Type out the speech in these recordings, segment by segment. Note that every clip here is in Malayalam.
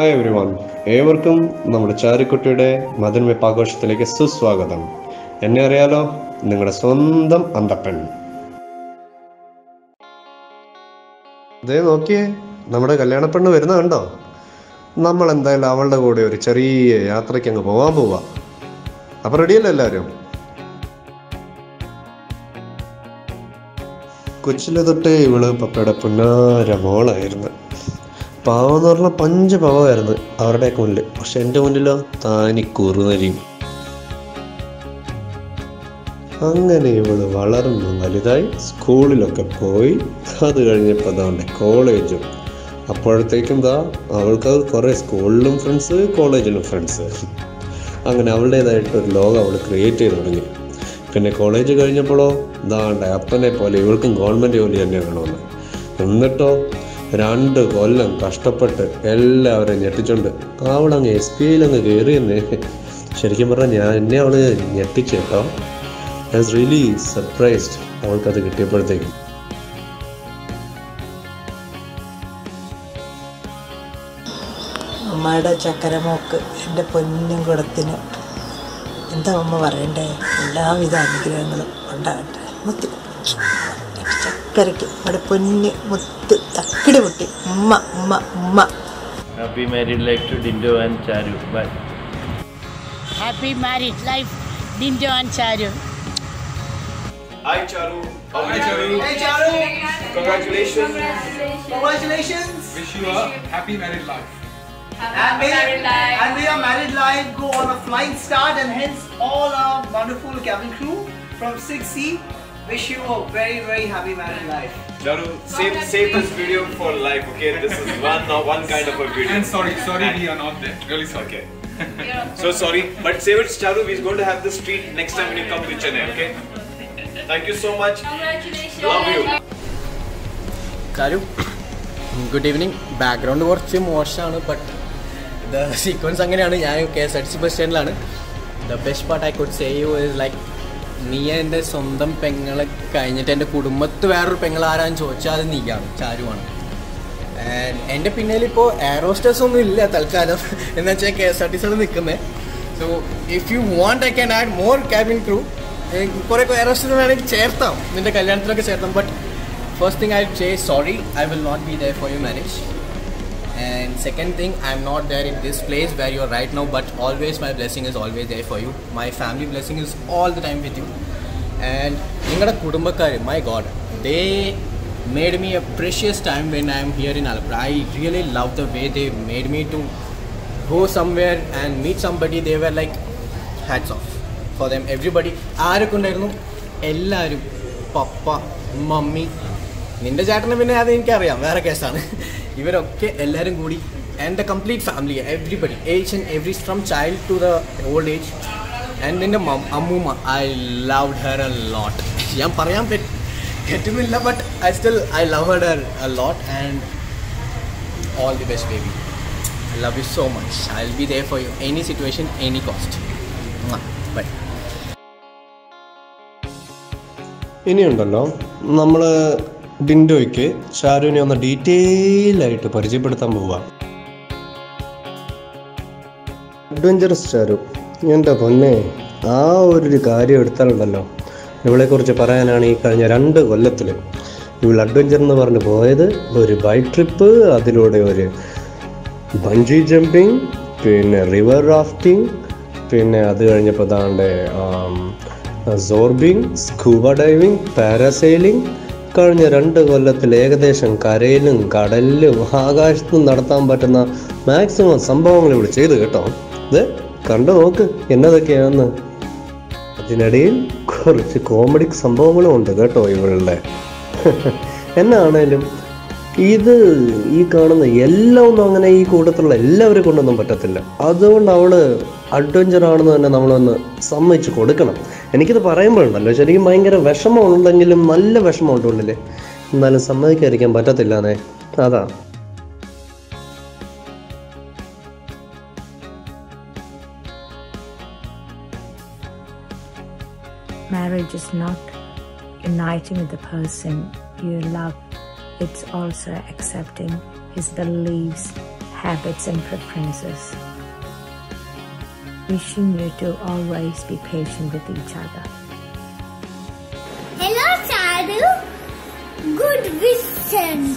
ഹായ് എവരിവൺ, ഏവർക്കും നമ്മുടെ ചാരുക്കുട്ടിയുടെ മധുരവെപ്പ് ആഘോഷത്തിലേക്ക് സുസ്വാഗതം. എന്നെ അറിയാലോ, നിങ്ങളുടെ സ്വന്തം അന്തപ്പൻ. അതേ നോക്കിയേ, നമ്മുടെ കല്യാണപ്പെണ്ണ് വരുന്ന കണ്ടോ? നമ്മൾ എന്തായാലും അവളുടെ കൂടെ ഒരു ചെറിയ യാത്രയ്ക്ക് അങ്ങ് പോകാൻ പോവാ. അപ്പൊ റെഡിയല്ലേ എല്ലാവരും? കൊച്ചിലെ തൊട്ടേ ഇവള് പപ്പയുടെ പുന്നാര മോളായിരുന്നു. പാവെന്ന് പറഞ്ഞാൽ പഞ്ചപാവമായിരുന്നു അവരുടെയൊക്കെ മുന്നിൽ. പക്ഷെ എൻ്റെ മുന്നിലോ താനി കുറുനരിയും. അങ്ങനെ ഇവള് വളർന്നു വലുതായി, സ്കൂളിലൊക്കെ പോയി. അത് കഴിഞ്ഞപ്പോൾ അതുകൊണ്ട് കോളേജും. അപ്പോഴത്തേക്കും അവൾക്ക് കുറേ സ്കൂളിലും ഫ്രണ്ട്സ്, കോളേജിലും ഫ്രണ്ട്സ്. അങ്ങനെ അവളുടേതായിട്ടൊരു ലോകം അവൾ ക്രിയേറ്റ് ചെയ്ത് തുടങ്ങി. പിന്നെ കോളേജ് കഴിഞ്ഞപ്പോഴോ അപ്പനെ പോലെ ഇവൾക്കും ഗവൺമെൻറ് ജോലി തന്നെ വേണമെന്ന്. എന്നിട്ടോ 2 കൊല്ലം കഷ്ടപ്പെട്ട് എല്ലാവരെയും ഞെട്ടിച്ചുകൊണ്ട് അവളങ്ങ് SPIയിലങ്ങ് കയറിയെന്നേ. ശരിക്കും പറഞ്ഞാൽ എന്നെ അവൾ ഞെട്ടിച്ചു കേട്ടോ. ഐ വാസ് റിയലി സർപ്രൈസ്ഡ് അവൾക്കത് കിട്ടിയപ്പോഴത്തേക്കും. അമ്മയുടെ ചക്കരമോക്ക്, എൻ്റെ പൊന്നും കുടത്തിന് എന്താ അമ്മ പറയണ്ടേ, എല്ലാവിധ അനുഗ്രഹങ്ങളും ഉണ്ടാകട്ടെ. മുത്തി ചക്കരയ്ക്ക് അവിടെ പൊന്ന് മുത്ത് തക്കിടി പൊട്ടി ഉമ്മ ഉമ്മ ഉമ്മ. Happy married life to Dindo and Charu. Bye. Happy married life, Dindo and Charu. Hi Charu. Hi Charu. Hey Charu. Congratulations. Congratulations. Wish you a happy married life. And may your married life go on a flying start, and hence all our wonderful cabin crew from 6C wish you a very very happy married life. Charu, save this video for life, okay? This is one kind of a video. And sorry, we are not there. Really sorry. Okay. So sorry, but save it, Charu. We're going to have this treat next time when you come to Chennai, okay? Thank you so much. Congratulations. Love you. Charu, good evening. Background കുറച്ച് മോശമാണ്, ബട്ട് ദ സീക്വൻസ് അങ്ങനെയാണ്. ഞാൻ KSRTC ബസ് സ്റ്റാൻഡിലാണ്. The best part I could say you is like, നീ എൻ്റെ സ്വന്തം പെങ്ങളെ കഴിഞ്ഞിട്ട് എൻ്റെ കുടുംബത്ത് വേറൊരു പെങ്ങൾ ആരാന്ന് ചോദിച്ചാൽ അത് നീയാണ്, ചാരുവാണ്. ആൻഡ് എൻ്റെ പിന്നിലിപ്പോൾ എയറോസ്റ്റേഴ്സ് ഒന്നും ഇല്ല തൽക്കാലം, എന്ന് വെച്ചാൽ KSRTCയിൽ നിൽക്കുന്നത്. So if you want I can add more cabin crew. കുറേ എയറോസ്റ്റേഴ്സ് വേണമെങ്കിൽ ചേർത്താം, നിൻ്റെ കല്യാണത്തിലൊക്കെ ചേർത്താം. But first thing I'll say, sorry, I will not be there for your marriage. And second thing, I'm not there in this place where you're right now, but always my blessing is always there for you. My family blessing is all the time with you. And ningada kudumbakar, my God, they made me a precious time when I'm here in Alapura. I really love the way they made me to go somewhere and meet somebody. They were like, hats off for them. Everybody, ആരൊക്കെണ്ടായിരുന്നു, എല്ലാവരും, പപ്പ, മമ്മി, നിൻ്റെ ചേട്ടനെ പിന്നെ അത് എനിക്കറിയാം, വേറെ കേസാണ്. ഇവരൊക്കെ എല്ലാവരും കൂടി, and the complete family, everybody, age and every, from child to the old age. And നിൻ്റെ അമ്മൂമ്മ, I loved her a lot. ഞാൻ പറയാൻ പറ്റുന്നില്ല, but I love her a lot. And all the best baby. I love you so much. I will be there for you, any situation, any cost. Bye. ഇനിയുണ്ടല്ലോ, നമ്മൾ ഡിൻഡോയ്ക്ക് ചാരുവിനെ ഒന്ന് ഡീറ്റെയിൽ ആയിട്ട് പരിചയപ്പെടുത്താൻ പോവുക. അഡ്വഞ്ചറസ് ചാരു, എൻ്റെ പൊന്നെ, ആ ഒരു കാര്യം എടുത്താലുണ്ടല്ലോ, ഇവളെക്കുറിച്ച് പറയാനാണ്. ഈ കഴിഞ്ഞ 2 കൊല്ലത്തിൽ ഇവൾ അഡ്വഞ്ചർ എന്ന് പറഞ്ഞ് പോയത് ഒരു ബൈക്ക് ട്രിപ്പ്, അതിലൂടെ ഒരു ബഞ്ചി ജമ്പിങ്, പിന്നെ റിവർ റാഫ്റ്റിംഗ്, പിന്നെ അത് കഴിഞ്ഞപ്പോൾ സോർബിങ്, സ്കൂബ ഡൈവിങ്, പാരാസെയിലിംഗ്. കഴിഞ്ഞ 2 കൊല്ലത്തിൽ ഏകദേശം കരയിലും കടലിലും ആകാശത്തും നടത്താൻ പറ്റുന്ന മാക്സിമം സംഭവങ്ങൾ ഇവിടെ ചെയ്തു കേട്ടോ. ഇത് കണ്ടു നോക്ക് എന്നതൊക്കെയാണെന്ന്. അതിനിടയിൽ കുറച്ച് കോമഡി സംഭവങ്ങളും ഉണ്ട് കേട്ടോ ഇവളുടെ. എന്നാണേലും ഈ കാണുന്ന എല്ലാം ഒന്നും അങ്ങനെ ഈ കൂട്ടത്തിലുള്ള എല്ലാവരെ കൊണ്ടൊന്നും പറ്റത്തില്ല. അതുകൊണ്ട് അവള് അഡ്വഞ്ചർ ആണെന്ന് തന്നെ നമ്മളൊന്ന് സമ്മതിച്ച് കൊടുക്കണം. എനിക്കിത് പറയുമ്പോഴുണ്ടല്ലോ ശരിക്കും ഭയങ്കര വിഷമമുണ്ടെങ്കിലും, നല്ല വിഷമമുണ്ട് ഉള്ളില്, എന്നാലും സമ്മതിക്കാതിരിക്കാൻ പറ്റത്തില്ലാന്നേ. അതാ marriage is not uniting with the person you love. It's also accepting his beliefs, habits and preferences. Wishing you to always be patient with each other. Hello, Charu. Good wishes.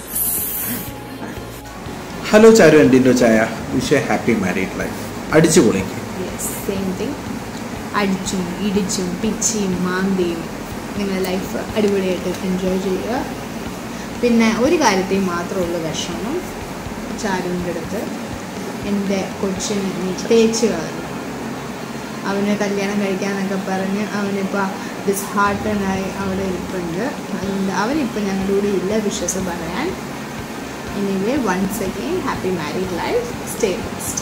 Hello, Charu and Dindo Chaya. Wish you a happy married life. Adichu poliki. Yes, same thing. Adichum, idichum, pichim, maandiyum. നിങ്ങളുടെ ലൈഫ് അടിപൊളിയായിട്ട് എൻജോയ് ചെയ്യുക. പിന്നെ ഒരു കാര്യത്തിൽ മാത്രമുള്ള വിഷമം, ചാരുവിൻ്റെ അടുത്ത് എൻ്റെ കൊച്ചിന് തേച്ച് കളഞ്ഞു. അവന് കല്യാണം കഴിക്കാമെന്നൊക്കെ പറഞ്ഞ് അവനിപ്പോൾ ഡിസ്ഹാർട്ടനായി അവിടെ ഇരിപ്പുണ്ട്. അതുകൊണ്ട് അവനിപ്പോൾ ഞങ്ങളുടെ കൂടെ ഇല്ല വിശ്വാസം പറയാൻ. Anyway once again happy married life. Stay best.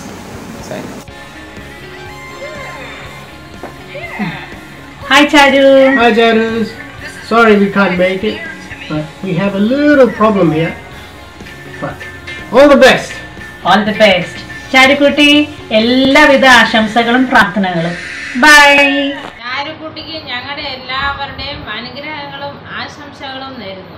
Hi Charu. Hi Charu. Sorry we can't make it, but we have a little problem here. But all the best. All the best. ചാരുക്കുട്ടി എല്ലാവിധ ആശംസകളും പ്രാർത്ഥനകളും. ബൈ. ചാരുക്കുട്ടിക്ക് ഞങ്ങളുടെ എല്ലാവരുടെയും അനുഗ്രഹങ്ങളും ആശംസകളും നേരുന്നു.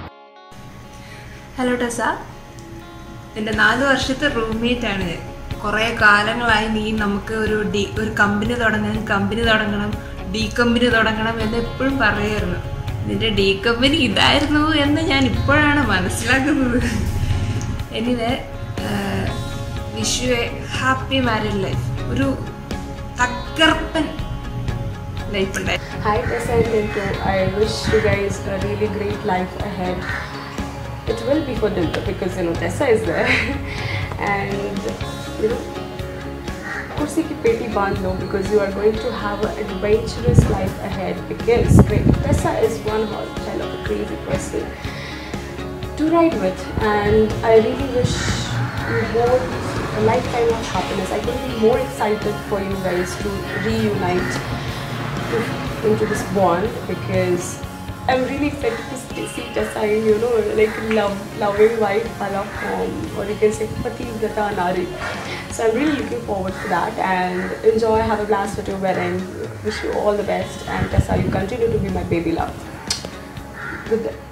ഹലോ ടെസ, എൻ്റെ 4 വർഷത്തെ റൂംമേറ്റ് ആണ്. കുറേ കാലങ്ങളായി നീ നമുക്ക് ഒരു കമ്പനി തുടങ്ങണം, ഡി കമ്പനി തുടങ്ങണം എന്ന് എപ്പോഴും പറയായിരുന്നു. നിന്റെ ഡി കമ്പനി ഇതായിരുന്നു എന്ന് ഞാൻ ഇപ്പോഴാണ് മനസ്സിലാക്കുന്നത്. Anyway, wish you a happy married life. ഒരു തകർപ്പൻ ലൈഫ് ഉണ്ടായി. Hi Tessa and Dinto, I wish you guys a really great life ahead. It will be for Dinto because Tessa is there and kursi ki peti bandh lo because you are going to have an adventurous life ahead because Tessa is one hell of a crazy person to ride with, and I really wish you both a lifetime of happiness. I couldn't be more excited for you guys to reunite into this bond because I'm really excited to see Tessa in, like loving wife, or you can say Pativrata Nari. So I'm really looking forward to that, and enjoy, have a blast at your wedding. Wish you all the best, and Tessa, you continue to be my baby love. Good day.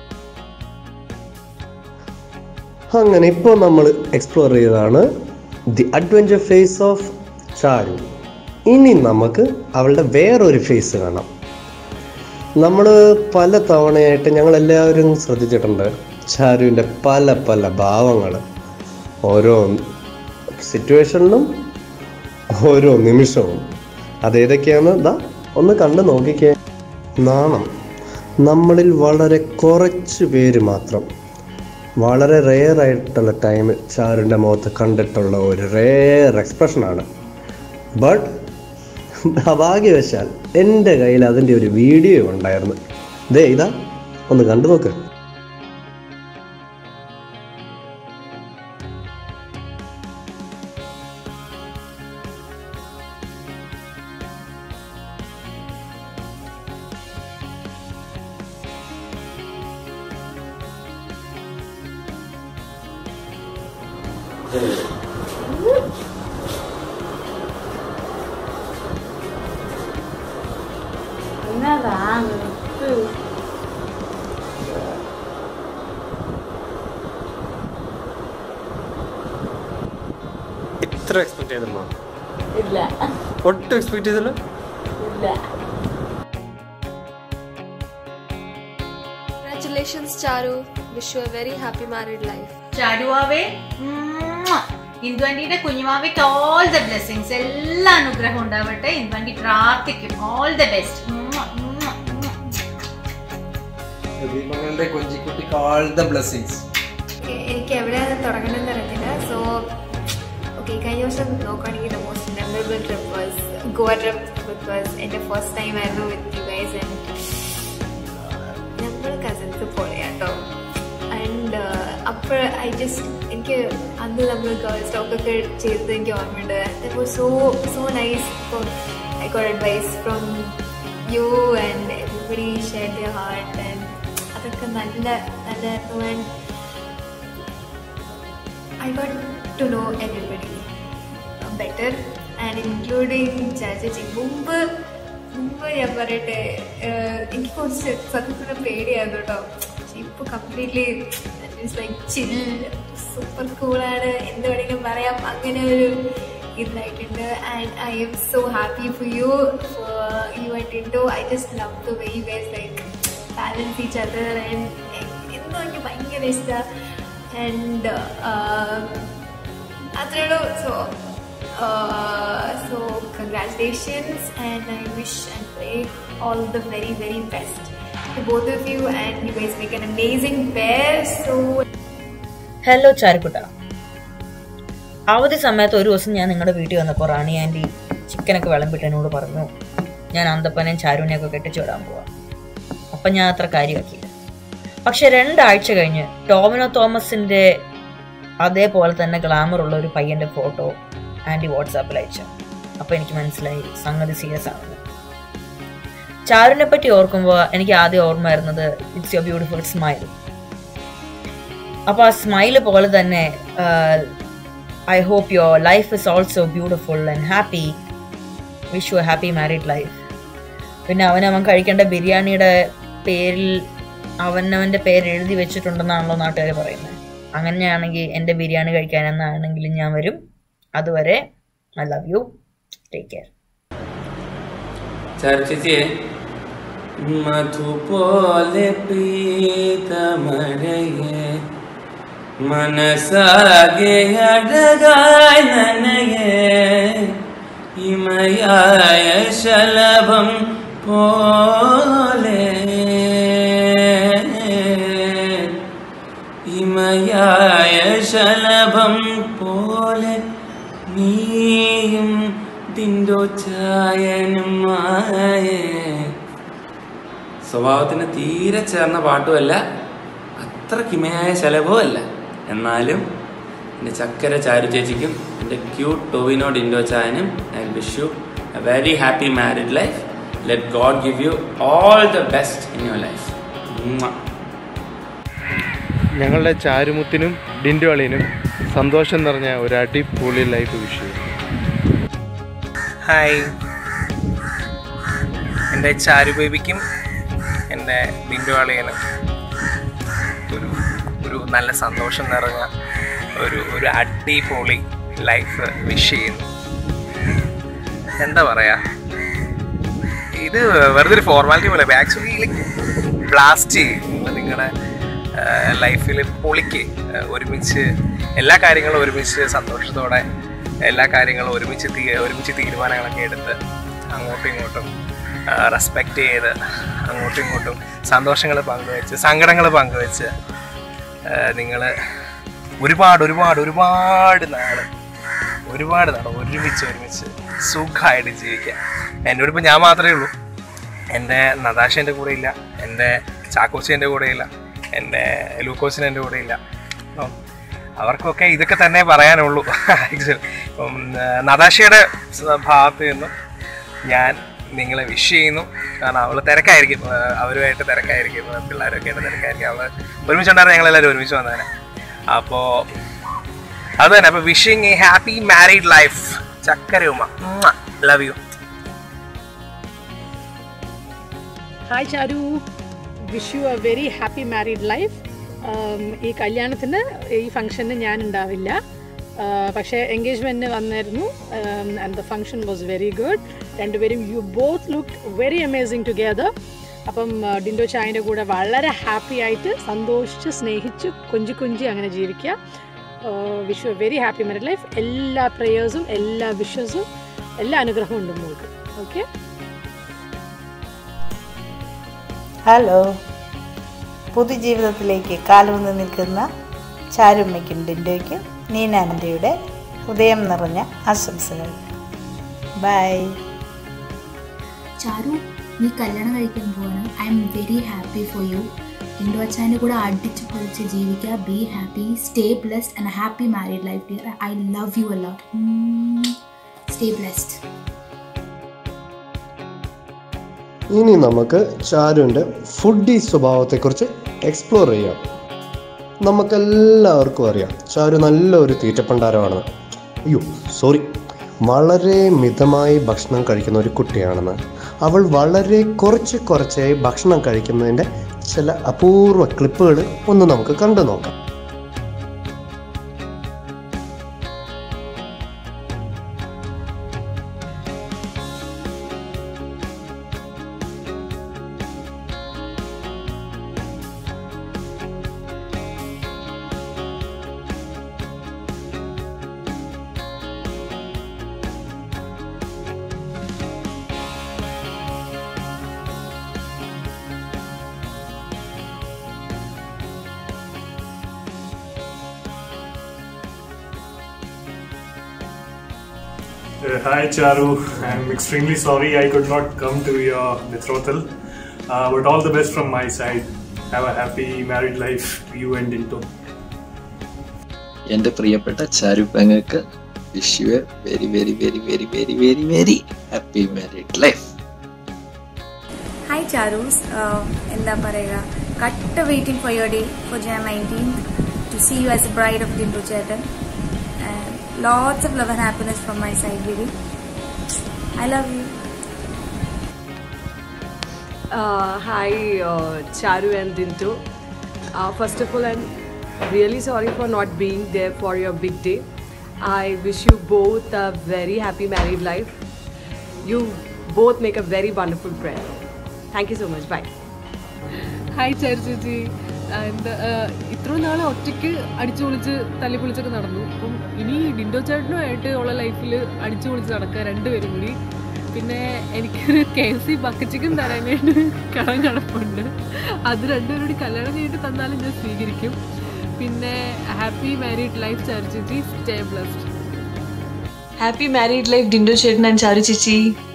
അങ്ങനെ ഇപ്പോൾ നമ്മൾ എക്സ്പ്ലോർ ചെയ്തതാണ് the adventure phase of Charu. ഇനി നമുക്ക് അവളുടെ വേറൊരു ഫേസ് കാണാം. നമ്മൾ പല തവണയായിട്ട് ഞങ്ങളെല്ലാവരും ശ്രദ്ധിച്ചിട്ടുണ്ട് ചാരുവിൻ്റെ പല പല ഭാവങ്ങൾ. ഓരോ സിറ്റുവേഷനിലും ഓരോ നിമിഷവും അതേതൊക്കെയാണ് ഒന്ന് കണ്ടു നോക്കിക്കേ. നാണം. നമ്മളിൽ വളരെ കുറച്ച് പേര് മാത്രം വളരെ റെയർ ആയിട്ടുള്ള ടൈം ചാരുവിൻ്റെ മുഖത്ത് കണ്ടിട്ടുള്ള ഒരു റെയർ എക്സ്പ്രഷനാണ്. ബട്ട് ഭാഗ്യവശാൽ എൻ്റെ കയ്യിൽ അതിൻ്റെ ഒരു വീഡിയോ ഉണ്ടായിരുന്നു. ഇതാ ഒന്ന് കണ്ടു നോക്ക്. ഇത്ര എക്സ്പെക്ട് ചെയ്തിരുന്നോ? ഇല്ല. ഒട്ടും എക്സ്പെക്ട് ചെയ്തില്ല? ഇല്ല. Congratulations Charu, wish you a very happy married life. ചാരുവാവേ, ഇന്ദുവണ്ടിയുടെ കുഞ്ഞുമാവയ്ക്ക് ഓൾ ദ ബ്ലെസ്സിങ്സ്, എല്ലാ അനുഗ്രഹം ഉണ്ടാവട്ടെ. ഇന്ദുവണ്ടി പ്രാർത്ഥിക്കും. All the best. കൊഞ്ചിക്കുട്ടിക്ക് ഓൾ ദ ബ്ലെസ്സിങ്സ്. എനിക്ക് എവിടെയാണ് തുടങ്ങണമെന്ന് അറിയത്തില്ല. സോ ഓക്കെ, കഴിഞ്ഞ ദിവസം നോക്കുകയാണെങ്കിൽ the most memorable trip was Goa trip because എൻ്റെ ഫസ്റ്റ് ടൈം ആയിരുന്നു വിത്ത് യു ഗൈസ് ആൻഡ് നമ്മൾ കസിൻസ് പോലെയാട്ടോ. ആൻഡ് അപ്പോൾ എനിക്ക് അന്ന് നമ്മൾ ഗേൾസ് ടോക്കൊക്കെ ചെയ്തത് എനിക്ക് ഓർമ്മയുണ്ട്. That was so nice. ഇപ്പോൾ I got advice from you and everybody shared your heart and അതൊക്കെ നല്ലായിരുന്നു. And I got to know everybody better and including ചേച്ചി. മുമ്പ് ഞാൻ പറയട്ടെ, എനിക്ക് കുറച്ച് സത്യത്തിന് പേടിയായിരുന്നു കേട്ടോ. പക്ഷെ ഇപ്പോൾ completely It's like chill, super cool ആണ് എന്ത് വേണമെങ്കിലും പറയാം അങ്ങനെ ഒരു ഇതായിട്ടുണ്ട്. And I am so happy for you and Dindo. I just love the way you guys like balance each other and എന്തോ എനിക്ക് ഭയങ്കര ഇഷ്ടമാണ്. And അത്രയുള്ളൂ. So congratulations, and I wish and pray all the very very best to both of you, and you guys make an amazing pair. So hello Charukutta. അവധി സമയത്ത് ഒരു ദിവസം ഞാൻ നിങ്ങളുടെ വീട്ടിൽ വന്നപ്പോൾ റാണി ആൻറ്റി ചിക്കനൊക്കെ വിളമ്പിട്ട് എന്നോട് പറഞ്ഞു ഞാൻ അന്തപ്പനെയും ചാരുവിനെയൊക്കെ കെട്ടിച്ചു വിടാൻ പോവാം. അപ്പം ഞാൻ അത്ര കാര്യമാക്കിയില്ല. പക്ഷെ 2 ആഴ്ച കഴിഞ്ഞ് ടോമിനോ തോമസിൻ്റെ അതേപോലെ തന്നെ ഗ്ലാമറുള്ള ഒരു പയ്യൻ്റെ ഫോട്ടോ ആൻറ്റി വാട്സാപ്പിൽ അയച്ചു. അപ്പോൾ എനിക്ക് മനസ്സിലായി സംഗതി സീരിയസ് ആണെന്ന്. ചാരുവിനെ പറ്റി ഓർക്കുമ്പോൾ എനിക്ക് ആദ്യം ഓർമ്മ വരുന്നത് ഇറ്റ്സ് യുവർ ബ്യൂട്ടിഫുൾ സ്മൈൽ. അപ്പോൾ ആ സ്മൈല് പോലെ തന്നെ I hope your life is also beautiful and happy. Wish you a happy married life. പിന്നെ അവൻ കഴിക്കേണ്ട ബിരിയാണിയുടെ പേരിൽ അവനവൻ്റെ പേര് എഴുതി വെച്ചിട്ടുണ്ടെന്നാണല്ലോ നാട്ടുകാർ പറയുന്നത്. അങ്ങനെയാണെങ്കിൽ എൻ്റെ ബിരിയാണി കഴിക്കാനെന്നാണെങ്കിലും ഞാൻ വരും. അതുവരെ I love you. Take care. ചാരു ചേച്ചിയെ മധുപോലെ പ്രീതമഴയെ മനസാകെ അഴകായി നനയെ ഇമയായ ശലഭം പോലെ ഇമയായ ശലഭം പോലെ നീയും ദിൻഡോ ചായനുമായേ. സ്വഭാവത്തിന് തീരെ ചേർന്ന പാട്ടുമല്ല, അത്ര കിമയായ ശലഭവും അല്ല. എന്നാലും എൻ്റെ ചക്കര ചാരു ചേച്ചിക്കും എൻ്റെ ക്യൂട്ട് ടോവിനോ ഡിൻഡോ ചായനും I wish you a very happy married life. Let God give you all the best in your life. ഞങ്ങളുടെ ചാരുമുത്തിനും ഡിൻഡോ അളിയനും സന്തോഷം നിറഞ്ഞ ഒരു അടിപൊളി ലൈഫ് വിഷ് ചെയ്യും. ഹായ്, എൻ്റെ ചാരു ബേബിക്കും എൻ്റെ ഡിൻഡോ അളിയനും ഒരു നല്ല സന്തോഷം നിറഞ്ഞ ഒരു അടിപൊളി ലൈഫ് വിഷ് ചെയ്യുന്നു. എന്താ പറയുക, ഇത് വെറുതെ ഒരു ഫോർമാലിറ്റി പോലെ ആക്ച്വലി ലൈക്ക് ബ്ലാസ്റ്റ് ചെയ്യും നിങ്ങളുടെ ലൈഫിൽ. പൊളിക്ക് ഒരുമിച്ച് എല്ലാ കാര്യങ്ങളും ഒരുമിച്ച് സന്തോഷത്തോടെ എല്ലാ കാര്യങ്ങളും ഒരുമിച്ച് തീരുമാനങ്ങളൊക്കെ എടുത്ത് അങ്ങോട്ടും ഇങ്ങോട്ടും റെസ്പെക്റ്റ് ചെയ്ത് അങ്ങോട്ടും ഇങ്ങോട്ടും സന്തോഷങ്ങൾ പങ്കുവെച്ച് സങ്കടങ്ങൾ പങ്കുവെച്ച് നിങ്ങൾ ഒരുപാട് നാൾ ഒരുമിച്ച് സുഖമായിട്ട് ജീവിക്കാം. എന്നോടിപ്പോൾ ഞാൻ മാത്രമേ ഉള്ളൂ. എൻ്റെ നതാഷേൻ്റെ കൂടെ ഇല്ല, എൻ്റെ ചാക്കോച്ചേൻ്റെ കൂടെ ഇല്ല, എൻ്റെ ലൂക്കോസിന് എൻ്റെ കൂടെ ഇല്ല. അപ്പം അവർക്കൊക്കെ ഇതൊക്കെ തന്നെ പറയാനുള്ളൂ. ഇപ്പം നതാഷയുടെ ഭാഗത്ത് നിന്ന് ഞാൻ നിങ്ങളെ വിഷ് ചെയ്യുന്നു. കാരണം അവൾ തിരക്കായിരിക്കും, അവരുമായിട്ട് തിരക്കായിരിക്കും, പിള്ളേരൊക്കെ ആയിട്ട് തിരക്കായിരിക്കും. അവൾ ഒരുമിച്ചുണ്ടായിരുന്നു, ഞങ്ങളെല്ലാവരും ഒരുമിച്ച് വന്നതിനെ. അപ്പോൾ അത് തന്നെ. അപ്പോൾ wishing a happy married life. ചക്കരയുമ, love you. Hi Charu, wish you a very happy married life. ഈ കല്യാണത്തിന് ഈ ഫംഗ്ഷന് ഞാൻ ഉണ്ടാവില്ല, പക്ഷേ എൻഗേജ്മെൻറ്റിന് വന്നിരുന്നു. And the function was very good. രണ്ടുപേരും you both look very amazing together. അപ്പം ഡിൻഡോ ചായൻ്റെ കൂടെ വളരെ ഹാപ്പി ആയിട്ട് സന്തോഷിച്ച് സ്നേഹിച്ച് കൊഞ്ചി അങ്ങനെ ജീവിക്കുക. Wish you a very happy married life. എല്ലാ പ്രേയേഴ്സും എല്ലാ വിഷസും എല്ലാ അനുഗ്രഹവും ഉണ്ട് നമുക്ക്. Okay, hello. പുതുജീവിതത്തിലേക്ക് കാലൂന്ന് നിൽക്കുന്ന ചാരുമ്മയ്ക്കും ഡിൻഡോയ്ക്കും നീനാനന്ദയുടെ ഹൃദയം നിറഞ്ഞ ആശംസകൾ. ബൈ. ചാരു, നീ കല്യാണം കഴിക്കാൻ പോവാണ്. I am very happy for you. Dindo അച്ഛൻ്റെ കൂടെ അടിച്ച് പൊളിച്ച് ജീവിക്കുക. Be happy, stay blessed and happy married life dear. I love you a lot. Stay blessed. ഇനി നമുക്ക് ചാരുവിൻ്റെ ഫുഡി സ്വഭാവത്തെക്കുറിച്ച് എക്സ്പ്ലോർ ചെയ്യാം. നമുക്കെല്ലാവർക്കും അറിയാം ചാരു നല്ലൊരു തീറ്റപ്പണ്ടാരമാണെന്ന്. വളരെ മിതമായി ഭക്ഷണം കഴിക്കുന്ന ഒരു കുട്ടിയാണെന്ന്. അവൾ വളരെ കുറച്ചായി ഭക്ഷണം കഴിക്കുന്നതിൻ്റെ ചില അപൂർവ ക്ലിപ്പുകൾ ഒന്ന് നമുക്ക് കണ്ടു നോക്കാം. Hi Charu, I'm extremely sorry I could not come to your betrothal, but all the best from my side. Have a happy married life to you and Dinto. എൻ്റെ പ്രിയപ്പെട്ട ചാരു പെങ്ങൾക്ക് wish you a very very very very very very very happy married life. Hi Charus, എന്താ പറയുക, കട്ട് waiting for your day for Jan 19th to see you as a bride of Dinto Chetan. Lots of love and happiness from my side, baby. I love you. Hi, Charu and Dinto. First of all, I'm really sorry for not being there for your big day. I wish you both a very happy married life. You both make a very wonderful pair. Thank you so much. Bye. Hi, Charu. എന്താ ഇത്രയും നാളെ ഒറ്റയ്ക്ക് അടിച്ചു പൊളിച്ച് തല്ലി പൊളിച്ചൊക്കെ നടന്നു. അപ്പം ഇനി ഡിൻഡോ ചേട്ടനുമായിട്ട് ഉള്ള ലൈഫിൽ അടിച്ചു പൊളിച്ച് നടക്കുക രണ്ടുപേരും കൂടി. പിന്നെ എനിക്കൊരു KFC ബക്കറ്റ് ചിക്കൻ തരാനായിട്ട് കടം കിടപ്പുണ്ട്. അത് രണ്ടുപേരും കൂടി കല്യാണം കഴിഞ്ഞിട്ട് തന്നാലും ഞാൻ സ്വീകരിക്കും. പിന്നെ ഹാപ്പി മാരീഡ് ലൈഫ് ചാരു ചേച്ചി, stay blessed. Happy married life Dindo ചേട്ടൻ ആൻഡ് ചാരു ചേച്ചി.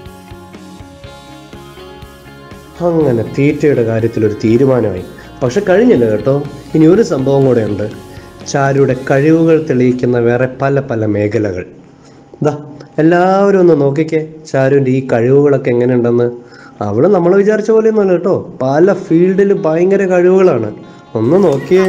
അങ്ങനെ തീറ്റയുടെ കാര്യത്തിലൊരു തീരുമാനമായി. പക്ഷെ കഴിഞ്ഞില്ല കേട്ടോ, ഇനി ഒരു സംഭവം കൂടെ ഉണ്ട്. ചാരുയുടെ കഴിവുകൾ തെളിയിക്കുന്ന വേറെ പല പല മേഖലകൾ. ഇതാ എല്ലാവരും ഒന്ന് നോക്കിക്കേ ചാരുവിൻ്റെ ഈ കഴിവുകളൊക്കെ എങ്ങനെയുണ്ടെന്ന്. അവള് നമ്മൾ വിചാരിച്ച പോലെയൊന്നുമല്ല കേട്ടോ, പല ഫീൽഡിൽ ഭയങ്കര കഴിവുകളാണ്. ഒന്ന് നോക്കിയേ.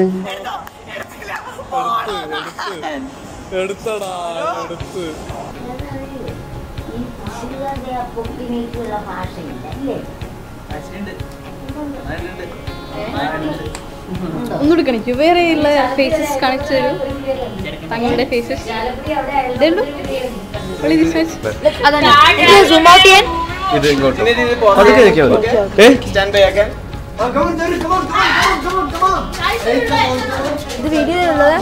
ഒന്നുകൂടി കാണിക്കൂ, വേറെ ഉള്ള ഫേസസ് കാണിച്ചു തരൂ, തങ്ങളുടെ ഫേസസ്. ഇത് ഇങ്ങോട്ട് അതൊക്കെ കഴിക്കാൻ ഇത് വീഡിയോയിലുള്ളത്.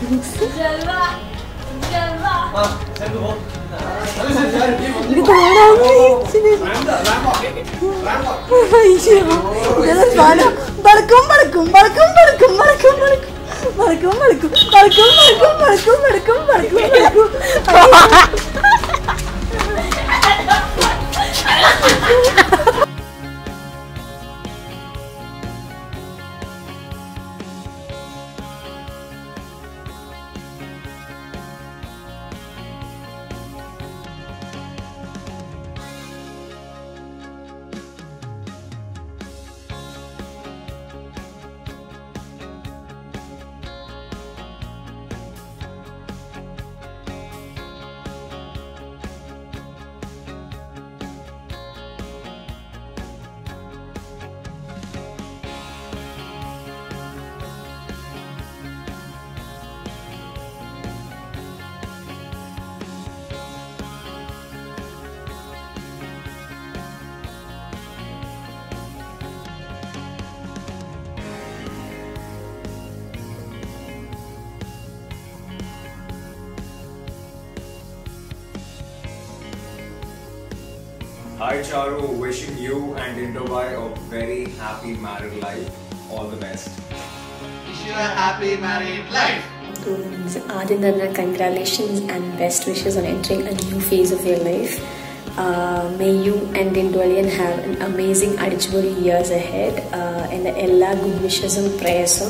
Hi Charu, wishing you and Dinto Bhai a very happy married life. All the best. Wish you a happy married life. ആദ്യം തന്നെ congratulations and best wishes on entering a new phase of your life. May you and Dinto Alian have an amazing അടിച്ചുപൊളി years ahead. എൻ്റെ എല്ലാ ഗുഡ് വിഷസും പ്രേയേഴ്സും.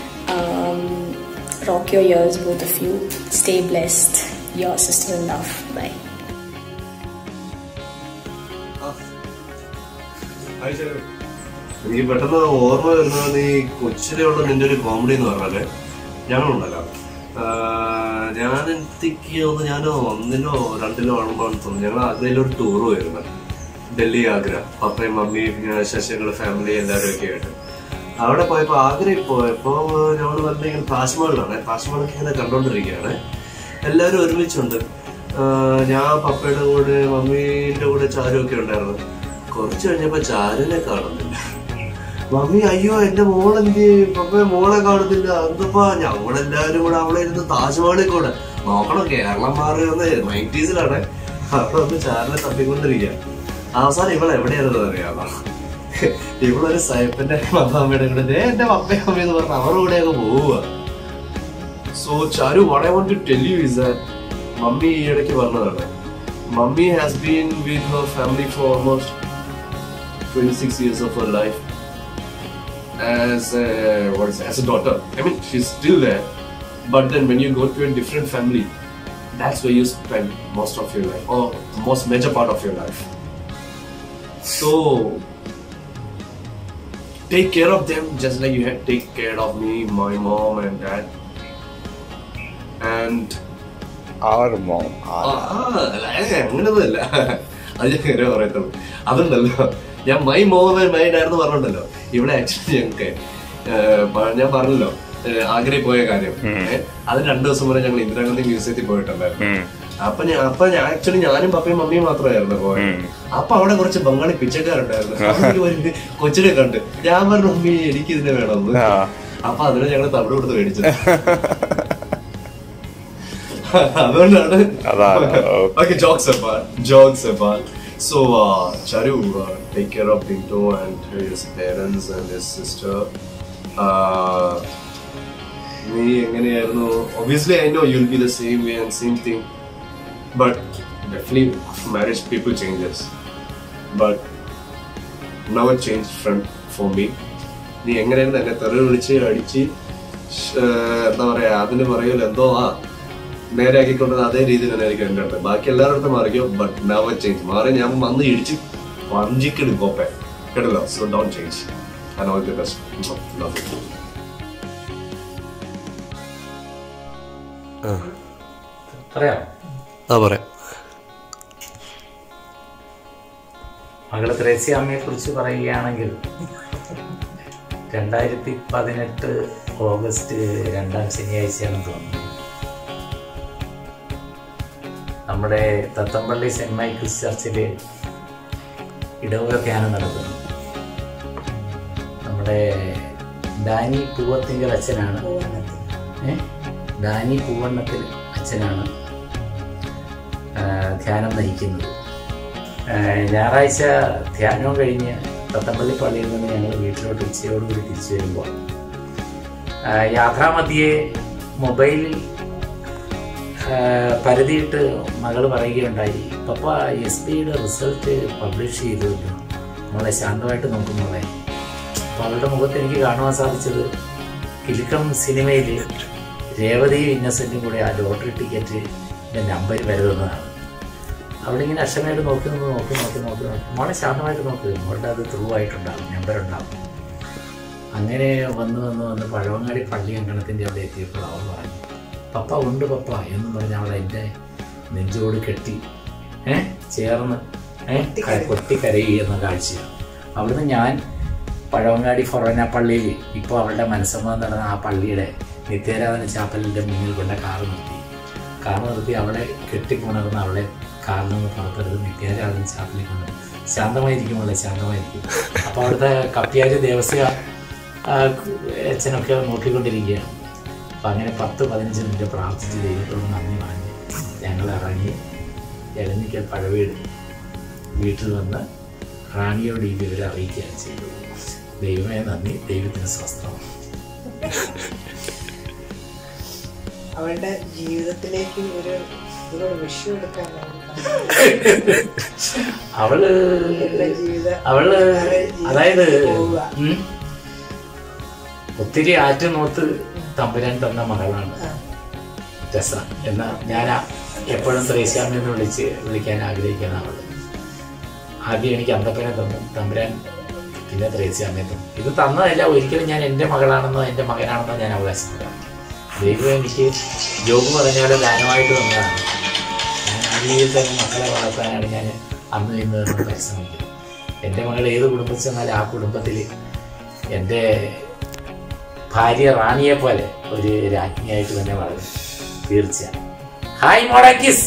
Rock your years, both of you. Stay blessed. Your sister in love. Bye. എനിക്ക് പെട്ടെന്ന് ഓർമ്മ വരുന്നത് ഈ കൊച്ചിലെയുള്ള നിന്റെ ഒരു കോമഡി എന്ന് പറഞ്ഞാല്, ഞങ്ങളുണ്ടല്ലോ, ഞാൻ എനിക്ക് ഒന്ന് ഞാൻ 1-ലോ 2-ലോ ആകുമ്പോഴാണ് തോന്നുന്നു ഞങ്ങൾ ആഗ്രയിലൊരു ടൂർ പോയിരുന്നത്. ഡൽഹി ആഗ്ര, പപ്പയും മമ്മിയും ശശിയുടെ ഫാമിലി എല്ലാവരും ഒക്കെ ആയിട്ട്. അവിടെ പോയപ്പോൾ ആഗ്രയിൽ പോയപ്പോൾ ഞങ്ങൾ പറഞ്ഞ ഇങ്ങനെ താജ്മഹലാണ്. താജ്മഹലൊക്കെ ഇങ്ങനെ കണ്ടോണ്ടിരിക്കുകയാണ്. എല്ലാവരും ഒരുമിച്ചുണ്ട്. ഞാൻ പപ്പയുടെ കൂടെ മമ്മീൻ്റെ കൂടെ ചാരുമൊക്കെ ഉണ്ടായിരുന്നു. കുറച്ച് കഴിഞ്ഞപ്പോൾ ചാരുവിനെ കാണുന്നില്ല. മമ്മി അയ്യോ എൻ്റെ മോളെന്ത്, പപ്പ മോളെ കാണുന്നില്ല. എന്തപ്പാ ഞങ്ങളെല്ലാവരും കൂടെ അവിടെ ഇരുന്ന് താജ്മഹലിൽ കൂടെ നോക്കണം. കേരളം മാറി വന്ന് 90s അവിടെ വന്ന് ചാരുവിനെ തപ്പിക്കൊണ്ടിരിക്കുക. അവസാനം ഇവൾ എവിടെയാണെന്ന് അറിയാമോ? ഇവളൊരു സൈപ്പന്റെ മമ്മയുടെ കൂടെ എന്റെ പപ്പയും അമ്മയെന്ന് പറഞ്ഞ അവരുടെ കൂടെയൊക്കെ പോവുക. So Charu, what I want to tell you is that mummy ഈ ഇടയ്ക്ക് പറഞ്ഞതാണ്, Mummy has been with her family for almost 26 years of her life as a daughter. I mean, she's still there, but then when you go to a different family, that's where you spend most of your life, or the most major part of your life. So take care of them just like you had take care of me, my mom and dad. And our mom. അങ്ങനൊന്നുമല്ല, അത് ഞാൻ പറയത്തുള്ളൂ. അതുണ്ടല്ലോ, ഞാൻ my mom and my dad എന്ന് പറഞ്ഞിട്ടുണ്ടല്ലോ. ഇവിടെ ആക്ച്വലി ഞങ്ങൾക്ക് ഞാൻ പറഞ്ഞല്ലോ ആഗ്രയിൽ പോയ കാര്യം, അതിന് 2 ദിവസം മുന്നേ ഞങ്ങൾ ഇന്ദിരാഗാന്ധി മ്യൂസിയത്തിൽ പോയിട്ടുണ്ടായിരുന്നു. അപ്പൊ ആക്ച്വലി ഞാനും പപ്പയും മമ്മിയും മാത്രമായിരുന്നു പോയത്. അപ്പൊ അവിടെ കുറച്ച് ബംഗാളി പിച്ചക്കാരുണ്ടായിരുന്നു. ഒരു കൊച്ചിനെ കണ്ട് ഞാൻ പറഞ്ഞു മമ്മി എനിക്ക് ഇതിനെ വേണമെന്ന്. അപ്പൊ അതിനെ ഞങ്ങൾ തമിഴ് കൊടുത്ത് മേടിച്ചത്. അതുകൊണ്ടാണ്. Okay, jokes apart. So Charu, take care of Pinto and his parents and his sister. Me എങ്ങനെയായിരുന്നു? Obviously I know you'll be the same way and same thing, but definitely marriage people changes, but now it changed for me. നീ എങ്ങനെയായിരുന്നു എന്നെ തെറി വിളിച്ച് അടിച്ച് എന്താ പറയാ, അതിന് പറയല്ലോ എന്തോ നേരെയാക്കിക്കൊണ്ടത് അതേ രീതിയിൽ തന്നെ ആയിരിക്കും എൻ്റെ അടുത്ത്. ബാക്കി എല്ലാവരുടെ അടുത്ത് Marico, but now it change. മാറി ഞാൻ വന്ന് ഇടിച്ച് വഞ്ചിക്കിടും കോപ്പേ കേട്ടല്ലോ. So don't change and all the best. Love you. പറയാം. മകള് ത്രേസ്യാമ്മയെ കുറിച്ച് പറയുകയാണെങ്കിൽ 2018 ഓഗസ്റ്റ് 2-ാം ശനിയാഴ്ചയാണെന്ന് തോന്നുന്നു. നമ്മുടെ തത്തമ്പള്ളി സെന്റ് മൈക്കിൾസ് ചർച്ചില് ഇടവക ധ്യാനം നടക്കുന്നു. നമ്മുടെ ഡാനി പൂവത്തിങ്കൽ അച്ഛനാണ്, ഡാനി പൂവണ്ണത്തിൽ അച്ഛനാണ് ധ്യാനം നയിക്കുന്നത്. ഞായറാഴ്ച ധ്യാനവും കഴിഞ്ഞ് തത്തമ്പള്ളി പള്ളിയിൽ നിന്ന് ഞങ്ങൾ വീട്ടിലോട്ട് ഉച്ചയോടുകൂടി തിരിച്ചു വരുമ്പോൾ യാത്രാമധ്യേ മൊബൈലിൽ പരതിയിട്ട് മകൾ പറയുകയുണ്ടായി, പപ്പ SPയുടെ റിസൾട്ട് പബ്ലിഷ് ചെയ്തല്ലോ, നമ്മളെ ശാന്തമായിട്ട് നോക്കുന്നോളെ. അപ്പോൾ അവളുടെ മുഖത്ത് എനിക്ക് കാണുവാൻ സാധിച്ചത് കിലുക്കം സിനിമയിൽ രേവതിയും ഇന്നസെൻറ്റും കൂടെ ആ ലോട്ടറി ടിക്കറ്റിൻ്റെ നമ്പർ വരുന്നതാണ്. അവളിങ്ങനെ അക്ഷമയായിട്ട് നോക്കി മോളെ ശാന്തമായിട്ട് നോക്ക്, മോളുടെ അത് ത്രൂ ആയിട്ടുണ്ടാകും, നമ്പർ ഉണ്ടാകും. അങ്ങനെ വന്ന് പഴവങ്ങാടി പള്ളി അങ്കണത്തിൻ്റെ അവിടെ എത്തിയപ്പോൾ അവൾ പറഞ്ഞു, പപ്പ ഉണ്ട് പപ്പ എന്നും പറഞ്ഞ് അവൾ എൻ്റെ നെഞ്ചോട് കെട്ടി ചേർന്ന് കൊട്ടിക്കരയുന്ന കാഴ്ചയാണ്. അവിടുന്ന് ഞാൻ പഴവങ്ങാടി ഫൊറോന പള്ളിയിൽ ഇപ്പോൾ അവളുടെ മനസ്സമ്മതം നടന്ന ആ പള്ളിയുടെ നിത്യാരാധന ചാപ്പലിൻ്റെ മുന്നിൽ കൊണ്ട് കാർ നിർത്തി അവളെ കെട്ടിക്കൊണ്ടിരുന്ന അവളെ കാറിൽ നിന്ന് പുറത്തെടുത്ത് നിത്യാരാധന ചാപ്പലിൽ കൊണ്ട് ശാന്തമായിരിക്കുമല്ലേ ശാന്തമായിരിക്കും. അപ്പോൾ അവിടുത്തെ കപ്പ്യാരി ദേവസ്യ അച്ഛനൊക്കെ നോക്കിക്കൊണ്ടിരിക്കുകയാണ്. അപ്പം അങ്ങനെ 10-15 മിനിറ്റ് പ്രാർത്ഥിച്ച് ദൈവത്തോട് നന്ദി പറഞ്ഞ് ഞങ്ങൾ ഇറങ്ങി എലഞ്ഞിക്കൽ പഴവീട് വീട്ടിൽ വന്ന് റാണിയോട് ഈ വിവരം അറിയിക്കുകയാണ് ചെയ്തത്. ദൈവമേ നന്ദി, ദൈവത്തിന് സ്വസ്ഥം. അവളുടെ ജീവിതത്തിലേക്ക് ഒരു വിഷയം എടുക്കാൻ അവള് അതായത് ഒത്തിരി ആറ്റുനോത്ത് തമ്പുരാൻ തന്ന മകളാണ് രസ എന്ന ഞാൻ എപ്പോഴും ത്രേസ്യാമ്മ എന്ന് വിളിക്കാൻ ആഗ്രഹിക്കുന്ന അവള്. ആദ്യം എനിക്ക് അന്തപ്പനെ തന്നു തമ്പുരാൻ, പിന്നെ ത്രേസ്യാമ്മയെ തന്നു. ഇത് തന്നതല്ല, ഒരിക്കലും ഞാൻ എൻ്റെ മകളാണെന്നോ എൻ്റെ മകനാണെന്നോ ഞാൻ അവകാശപ്പെടാം. ദൈവം എനിക്ക് ജോബ് പറഞ്ഞാൽ ദാനമായിട്ട് തന്നതാണ്. ഞാൻ ആ രീതിയിൽ തന്നെ മക്കളെ വളർത്താനാണ് ഞാൻ അന്ന് ഇന്ന് പരിശ്രമിക്കുന്നത്. എൻ്റെ മകൾ ഏത് കുടുംബത്തിൽ ചെന്നാലും ആ കുടുംബത്തിൽ എൻ്റെ ഭാര്യ റാണിയെ പോലെ ഒരു രാജ്ഞിയായിട്ട് തന്നെ വളരും തീർച്ചയായും. ഹായ് മോഡാക്കിസ്.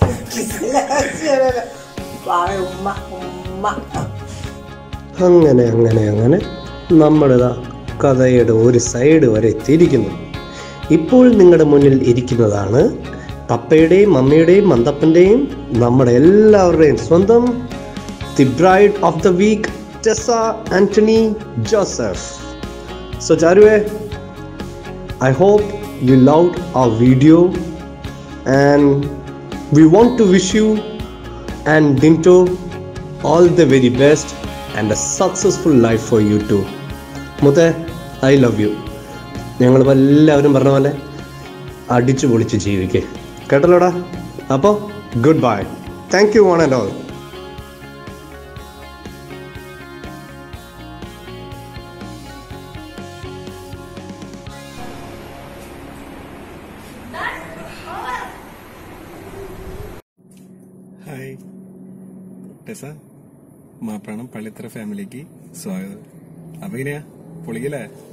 അങ്ങനെ അങ്ങനെ അങ്ങനെ നമ്മളിതാ കഥയുടെ ഒരു സൈഡ് വരെ എത്തിയിരിക്കുന്നു. ഇപ്പോൾ നിങ്ങളുടെ മുന്നിൽ ഇരിക്കുന്നതാണ് പപ്പയുടെയും മമ്മിയുടെയും മന്തപ്പൻ്റെയും നമ്മുടെ എല്ലാവരുടെയും സ്വന്തം the bride of the week Tessa Antony Joseph. So Charu, I hope you loved our video and we want to wish you And Dinto, all the very best and a successful life for you too. മുത്തേ, ഐ ലവ് യു. ഞങ്ങൾ എല്ലാവരും പറഞ്ഞ പോലെ അടിച്ചു പൊളിച്ച് ജീവിക്കേ, കേട്ടല്ലോടാ? അപ്പോൾ goodbye. Thank you one and all. Hi Tessa, Mapranam Pallithara ഫാമിലിക്ക് സ്വാഗതം. അപ്പൊ ഇങ്ങനെയാ പൊളിക്കല്ലേ?